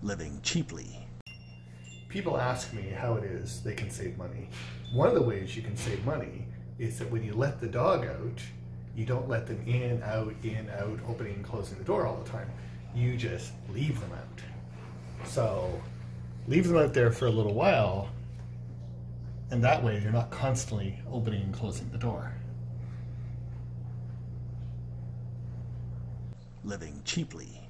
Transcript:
living cheaply. People ask me how it is they can save money. One of the ways you can save money is that when you let the dog out, you don't let them in, out, opening and closing the door all the time. You just leave them out. So leave them out there for a little while, and that way you're not constantly opening and closing the door. Living cheaply.